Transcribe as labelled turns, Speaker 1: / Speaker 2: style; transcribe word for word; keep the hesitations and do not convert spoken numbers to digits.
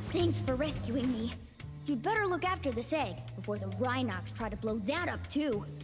Speaker 1: Thanks for rescuing me. You'd better look after this egg before the Rhinox try to blow that up too.